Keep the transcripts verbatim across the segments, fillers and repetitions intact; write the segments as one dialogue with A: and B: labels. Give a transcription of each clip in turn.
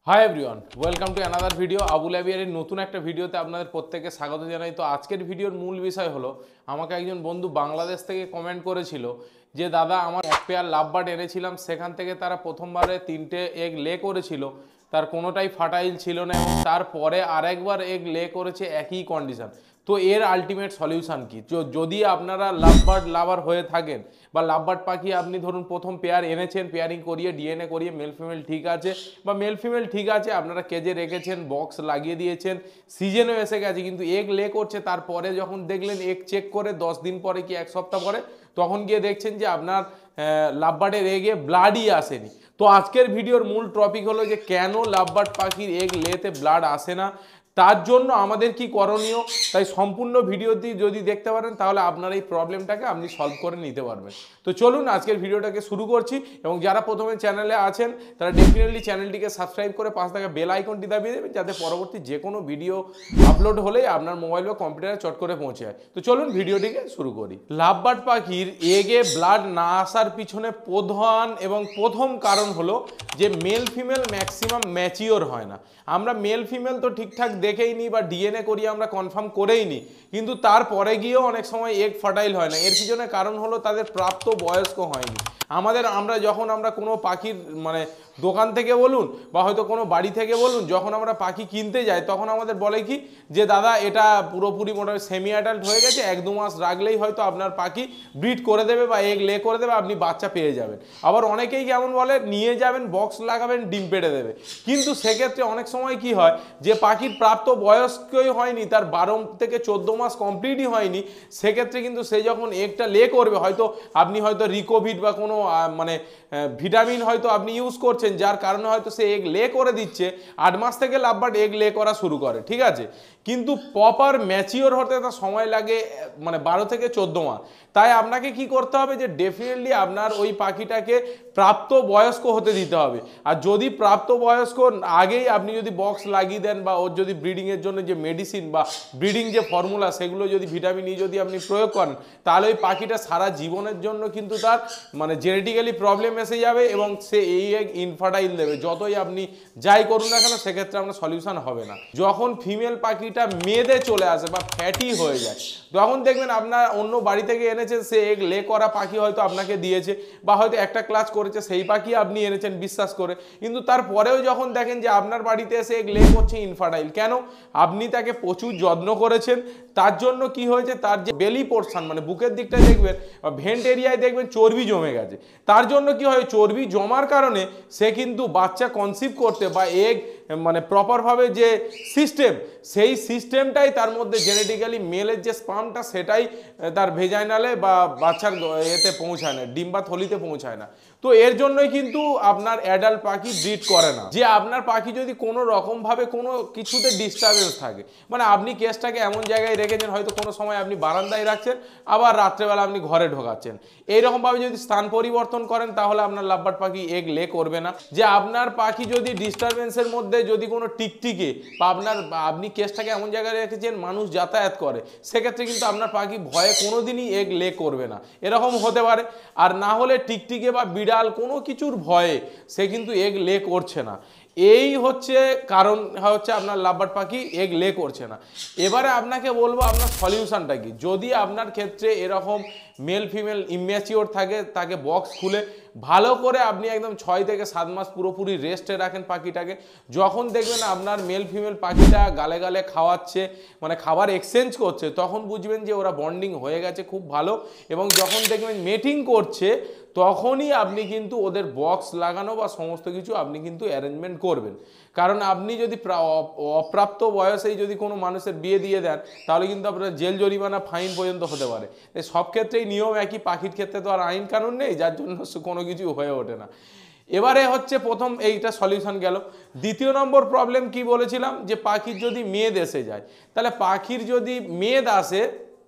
A: High everyone, welcome to another video. Abul আবিয়ারের নতুন একটা ভিডিওতে আপনাদের প্রত্যেককে স্বাগত জানাই। তো আজকের ভিডিওর মূল বিষয় হলো, আমাকে একজন বন্ধু বাংলাদেশ থেকে কমেন্ট করেছিল যে দাদা, আমার এক পেয়ার লাভ বার্ড এনেছিলাম, সেখান থেকে তারা প্রথমবারে তিনটে এগ লে করেছিল, তার কোনোটাই ফার্টাইল ছিল না এবং তারপরে আরেকবার এগ লে করেছে একই কন্ডিশন। তো এর আলটিমেট সলিউশন কি? যদি আপনারা লাভ বার্ড লাভার হয়ে থাকেন বা লাভ বার্ড পাখি আপনি ধরুন প্রথম পেয়ার এনেছেন, পেয়ারিং করিয়ে ডিএনএ করিয়ে মেল ফিমেল ঠিক আছে বা মেল ফিমেল ঠিক আছে, আপনারা কেজে রেখেছেন, বক্স লাগিয়ে দিয়েছেন, সিজনও এসে গেছে, কিন্তু এগ লে করছে, তারপরে যখন দেখলেন এগ চেক করে দশ দিন পরে কি এক সপ্তাহ পরে, তখন গিয়ে দেখছেন যে আপনার লাভ বার্ডের এগে ব্লাডই আসেনি। তো আজকের ভিডিওর মূল টপিক হলো যে কেন লাভ বার্ড পাখির এগ লেতে ব্লাড আসে না, তার জন্য আমাদের কি করণীয়। তাই সম্পূর্ণ ভিডিওটি যদি দেখতে পারেন তাহলে আপনার এই প্রবলেমটাকে আপনি সলভ করে নিতে পারবেন। তো চলুন আজকের ভিডিওটাকে শুরু করছি, এবং যারা প্রথমে চ্যানেলে আছেন তারা ডেফিনেটলি চ্যানেলটিকে সাবস্ক্রাইব করে পাশে থাকা বেল আইকনটি দাবিয়ে দেবেন, যাতে পরবর্তী যে কোনো ভিডিও আপলোড হলেই আপনার মোবাইল বা কম্পিউটারে চট করে পৌঁছে যায়। তো চলুন ভিডিওটিকে শুরু করি। লাভ বার্ড পাখির এগে ব্লাড না আসার পিছনে প্রধান এবং প্রথম কারণ হলো যে মেল ফিমেল ম্যাক্সিমাম ম্যাচিওর হয় না। আমরা মেল ফিমেল তো ঠিকঠাক দেখেই নিই বা ডিএনএ করিয়ে আমরা কনফার্ম করেই নিই, কিন্তু তারপরে গিয়েও অনেক সময় এগ ফার্টাইল হয় না। এর পিছনে কারণ হলো তাদের প্রাপ্ত বয়স্ক হয়নি। আমাদের আমরা যখন আমরা কোনো পাখির মানে দোকান থেকে বলুন বা হয়তো কোনো বাড়ি থেকে বলুন, যখন আমরা পাখি কিনতে যাই তখন আমাদের বলে কি যে দাদা এটা পুরোপুরি মোটামুটি সেমি অ্যাডাল্ট হয়ে গেছে, এক দু মাস রাখলেই হয়তো আপনার পাখি ব্রিড করে দেবে বা এগ লে করে দেবে, আপনি বাচ্চা পেয়ে যাবেন। আবার অনেকেই কেমন বলে নিয়ে যাবেন, বক্স লাগাবেন, ডিম পেড়ে দেবে। কিন্তু সেক্ষেত্রে অনেক সময় কি হয় যে পাখির প্রাপ্ত বয়স্কই হয়নি, তার বারো থেকে চোদ্দো মাস কমপ্লিটই হয়নি, সেক্ষেত্রে কিন্তু সে যখন এগটা লে করবে, হয়তো আপনি হয়তো রিকোভিড বা কোনো মানে ভিটামিন হয়তো আপনি ইউজ করছেন, যার কারণে হয়তো সে এগ লে করে দিচ্ছে। আট মাস থেকে লাভ বার্ড এগ লে করা শুরু করে, ঠিক আছে, কিন্তু প্রপার ম্যাচিওর হতে তার সময় লাগে মানে বারো থেকে চোদ্দো মাস। তাই আপনাকে কি করতে হবে যে ডেফিনেটলি আপনার ওই পাখিটাকে প্রাপ্ত বয়স্ক হতে দিতে হবে। আর যদি প্রাপ্ত বয়স্ক আগেই আপনি যদি বক্স লাগিয়ে দেন বা ওর যদি ব্রিডিংয়ের জন্য যে মেডিসিন বা ব্রিডিং যে ফর্মুলা সেগুলো যদি ভিটামিন ই যদি আপনি প্রয়োগ করেন, তাহলে ওই পাখিটা সারা জীবনের জন্য কিন্তু তার মানে জেনেটিক্যালি প্রবলেম এসে যাবে এবং সে এই এক ইনফার্টাইল দেবে। যতই আপনি যাই করুন না কেন, সেক্ষেত্রে আপনার সলিউশন হবে না। যখন ফিমেল পাখিটা মেয়েদের চলে আসে বা ফ্যাটি হয়ে যায়, তখন দেখবেন আপনার অন্য বাড়ি থেকে এনেছেন, সে এগ লে করা পাখি হয়তো আপনাকে দিয়েছে বা হয়তো একটা ক্লাচ করেছে, সেই পাখি আপনি এনেছেন বিশ্বাস করে, কিন্তু তারপরেও যখন দেখেন যে আপনার বাড়িতে এসে এগ লে করছে ইনফার্টাইল, কেন? আপনি তাকে প্রচুর যত্ন করেছেন, তার জন্য কি হয়েছে, তার যে বেলি পোর্শন মানে বুকের দিকটা দেখবেন বা ভেন্ট এরিয়ায় দেখবেন চর্বি জমে গেছে। তার জন্য কি হয়, চর্বি জমার কারণে সে কিন্তু বাচ্চা কনসিভ করতে বা এগ মানে প্রপারভাবে যে সিস্টেম, সেই সিস্টেমটাই তার মধ্যে জেনেটিক্যালি মেলের যে স্পামটা সেটাই তার ভেজাইনালে বা বাচ্চার এতে পৌঁছায় না, ডিম্বা থলিতে পৌঁছায় না। তো এর জন্যই কিন্তু আপনার অ্যাডাল্ট পাখি ব্রিড করে না। যে আপনার পাখি যদি কোনো রকমভাবে কোনো কিছুতে ডিস্টারবেন্স থাকে, মানে আপনি কেসটাকে এমন জায়গায় রেখেছেন, হয়তো কোনো সময় আপনি বারান্দায় রাখছেন, আবার রাত্রেবেলা আপনি ঘরে ঢোকাচ্ছেন, এইরকমভাবে যদি স্থান পরিবর্তন করেন, তাহলে আপনার লাভ বার্ড পাখি এগ লে করবে না। যে আপনার পাখি যদি ডিস্টারবেন্সের মধ্যে যদি কোনো টিকটিকে বা আপনার আপনি কেসটাকে এমন জায়গায় রেখেছেন মানুষ যাতায়াত করে, সেক্ষেত্রে কিন্তু আপনার পাখি ভয়ে কোনোদিনই এগ লে করবে না, এরকম হতে পারে। আর না হলে টিকটিকে বা বিড়াল কোনো কিছুর ভয়ে সে কিন্তু এগ লে করছে না। এই হচ্ছে কারণ, হচ্ছে আপনার লাভ বার্ড পাখি এগ লে করছে না। এবারে আপনাকে বলবো আপনার সলিউশনটা কি। যদি আপনার ক্ষেত্রে এরকম মেল ফিমেল ইম্যাচিওর থাকে, তাকে বক্স খুলে ভালো করে আপনি একদম ছয় থেকে সাত মাস পুরোপুরি রেস্টে রাখেন পাখিটাকে। যখন দেখবেন আপনার মেল ফিমেল পাখিটা গালে গালে খাওয়াচ্ছে, মানে খাবার এক্সচেঞ্জ করছে, তখন বুঝবেন যে ওরা বন্ডিং হয়ে গেছে খুব ভালো। এবং যখন দেখবেন মেটিং করছে, তখনই আপনি কিন্তু ওদের বক্স লাগানো বা সমস্ত কিছু আপনি কিন্তু অ্যারেঞ্জমেন্ট করবেন। কারণ আপনি যদি অপ্রাপ্ত বয়সেই যদি কোনো মানুষের বিয়ে দিয়ে দেন, তাহলে কিন্তু আপনার জেল জরিমানা ফাইন পর্যন্ত হতে পারে। সব ক্ষেত্রেই নিয়ম একই, পাখির ক্ষেত্রে তো আর আইন কানুন নেই, যার জন্য কোনো কিছু হয়ে ওঠে না। এবারে হচ্ছে প্রথম এইটা সলিউশন গেল। দ্বিতীয় নম্বর প্রবলেম কি বলেছিলাম, যে পাখির যদি মেদ এসে যায়, তাহলে পাখির যদি মেদ আসে,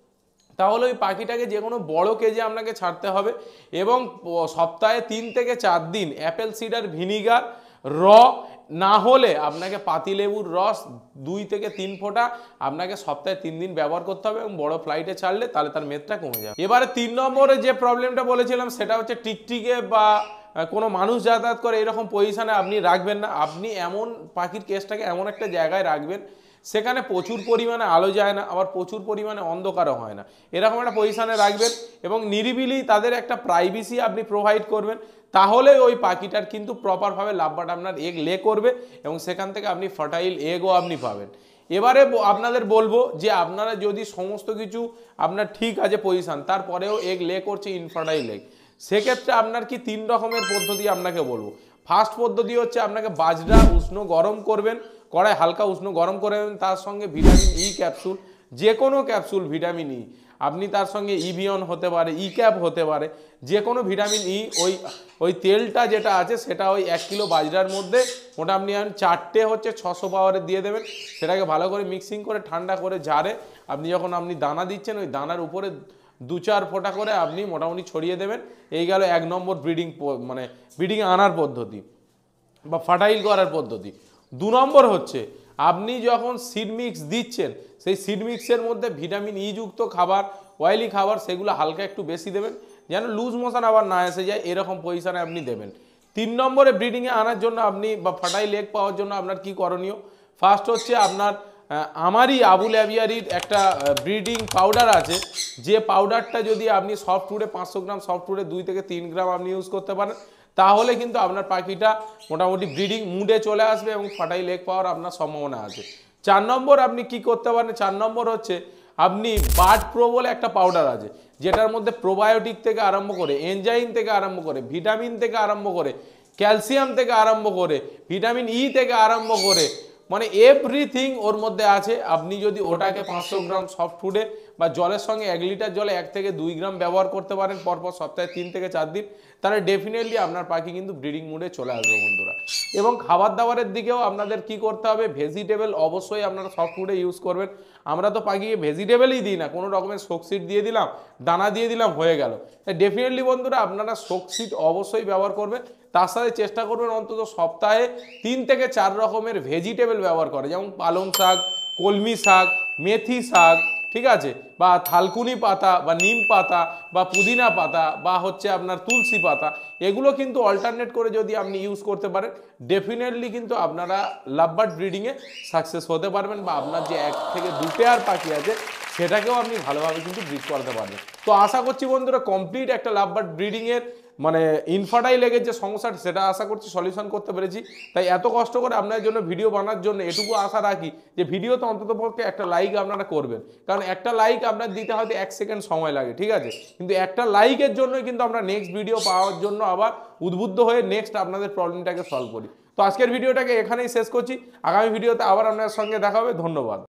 A: তাহলে ওই পাখিটাকে যে কোনো বড় কেজে আপনাকে ছাড়তে হবে এবং সপ্তাহে তিন থেকে চার দিন অ্যাপেল সিডার ভিনিগার র, না হলে আপনাকে পাতিলেবুর রস দুই থেকে তিন ফোঁটা আপনাকে সপ্তাহে তিন দিন ব্যবহার করতে হবে এবং বড় ফ্লাইটে ছাড়লে তাহলে তার মেদটা কমে যাবে। এবারে তিন নম্বরে যে প্রবলেমটা বলেছিলাম সেটা হচ্ছে টিকটিকে বা কোনো মানুষ যাতায়াত করে এরকম পজিশানে আপনি রাখবেন না। আপনি এমন পাখির কেসটাকে এমন একটা জায়গায় রাখবেন সেখানে প্রচুর পরিমাণে আলো যায় না, আবার প্রচুর পরিমাণে অন্ধকারও হয় না, এরকম একটা পজিশানে রাখবেন এবং নিরিবিলি তাদের একটা প্রাইভেসি আপনি প্রোভাইড করবেন। তাহলে ওই পাখিটার কিন্তু প্রপারভাবে লাভবার্ড আপনার এগ লে করবে এবং সেখান থেকে আপনি ফার্টাইল এগও আপনি পাবেন। এবারে আপনাদের বলবো যে আপনারা যদি সমস্ত কিছু আপনার ঠিক আছে পজিশান, তারপরেও এগ লে করছে ইনফার্টাইল এগ, সেক্ষেত্রে আপনার কি তিন রকমের পদ্ধতি আপনাকে বলবো। ফার্স্ট পদ্ধতি হচ্ছে আপনাকে বাজরা উষ্ণ গরম করবেন, কড়াই হালকা উষ্ণ গরম করবেন, তার সঙ্গে ভিটামিন ই ক্যাপসুল, যে কোনো ক্যাপসুল ভিটামিন ই, আপনি তার সঙ্গে ইভিয়ন হতে পারে, ই ক্যাপ হতে পারে, যে কোনো ভিটামিন ই, ওই ওই তেলটা যেটা আছে সেটা ওই এক কিলো বাজরার মধ্যে ওটা আপনি চারটে হচ্ছে ছশো পাওয়ারের দিয়ে দেবেন। সেটাকে ভালো করে মিক্সিং করে ঠান্ডা করে ঝাড়ে আপনি যখন আপনি দানা দিচ্ছেন ওই দানার উপরে দু চার ফোঁটা করে আপনি মোটামুটি ছড়িয়ে দেবেন। এই গেল এক নম্বর ব্রিডিং, মানে ব্রিডিং আনার পদ্ধতি বা ফার্টাইল করার পদ্ধতি। দু নম্বর হচ্ছে আপনি যখন সিড মিক্স দিচ্ছেন সেই সিড মিক্সের মধ্যে ভিটামিন ই যুক্ত খাবার, অয়েলি খাবার, সেগুলো হালকা একটু বেশি দেবেন যেন লুজ মোশন আবার না এসে যায়, এরকম পজিশানে আপনি দেবেন। তিন নম্বরে ব্রিডিংয়ে আনার জন্য আপনি বা ফার্টাইল এগ পাওয়ার জন্য আপনার কি করণীয়, ফার্স্ট হচ্ছে আপনার আমারই আবুল অ্যাভিয়ারির একটা ব্রিডিং পাউডার আছে, যে পাউডারটা যদি আপনি সফটউডে পাঁচশো গ্রাম সফটউডে দুই থেকে তিন গ্রাম আপনি ইউজ করতে পারেন, তাহলে কিন্তু আপনার পাখিটা মোটামুটি ব্রিডিং মুডে চলে আসবে এবং ফার্টাইল এগ পাওয়ার আপনার সম্ভাবনা আছে। চার নম্বর আপনি কি করতে পারেন, চার নম্বর হচ্ছে আপনি বার্ড প্রো বলে একটা পাউডার আছে, যেটার মধ্যে প্রোবায়োটিক থেকে আরম্ভ করে, এনজাইম থেকে আরম্ভ করে, ভিটামিন থেকে আরম্ভ করে, ক্যালসিয়াম থেকে আরম্ভ করে, ভিটামিন ই থেকে আরম্ভ করে, মানে এভরিথিং ওর মধ্যে আছে। আপনি যদি ওটাকে পাঁচশো গ্রাম সফট ফুডে বা জলের সঙ্গে এক লিটার জলে এক থেকে দুই গ্রাম ব্যবহার করতে পারেন পরপর সপ্তাহে তিন থেকে চার দিন, তাহলে ডেফিনেটলি আপনার পাখি কিন্তু ব্রিডিং মুডে চলে আসবে বন্ধুরা। এবং খাবার দাবারের দিকেও আপনাদের কি করতে হবে, ভেজিটেবল অবশ্যই আপনারা সফট ফুডে ইউজ করবেন। আমরা তো পাখিকে ভেজিটেবলই দিই না, কোনো রকমের শোকশিট দিয়ে দিলাম, দানা দিয়ে দিলাম, হয়ে গেল। তাই ডেফিনেটলি বন্ধুরা আপনারা শোকশিট অবশ্যই ব্যবহার করবেন, তার সাথে চেষ্টা করবেন অন্তত সপ্তাহে তিন থেকে চার রকমের ভেজিটেবল ব্যবহার করে, যেমন পালং শাক, কলমি শাক, মেথি শাক, ঠিক আছে, বা থালকুনি পাতা বা নিম পাতা বা পুদিনা পাতা বা হচ্ছে আপনার তুলসী পাতা, এগুলো কিন্তু অল্টারনেট করে যদি আপনি ইউজ করতে পারেন, ডেফিনেটলি কিন্তু আপনারা লাভবার্ড ব্রিডিংয়ে সাকসেস হতে পারবেন, বা আপনার যে এক থেকে দু পেয়ার পাখি আছে সেটাকেও আপনি ভালোভাবে কিন্তু ব্রিড করাতে পারবেন। তো আশা করছি বন্ধুরা কমপ্লিট একটা লাভবার্ড ব্রিডিংয়ের মানে ইনফার্টাইল এগের যে সমস্যাটা সেটা আশা করছি সলিউশন করতে পেরেছি। তাই এত কষ্ট করে আপনার জন্য ভিডিও বানার জন্য এটুকু আশা রাখি যে ভিডিওতে অন্তত পক্ষে একটা লাইক আপনারা করবেন, কারণ একটা লাইক আপনার দিতে হয়তো এক সেকেন্ড সময় লাগে, ঠিক আছে, কিন্তু একটা লাইকের জন্যই কিন্তু আমরা নেক্সট ভিডিও পাওয়ার জন্য আবার উদ্বুদ্ধ হয়ে নেক্সট আপনাদের প্রবলেমটাকে সলভ করি। তো আজকের ভিডিওটাকে এখানেই শেষ করছি, আগামী ভিডিওতে আবার আপনাদের সঙ্গে দেখা হবে। ধন্যবাদ।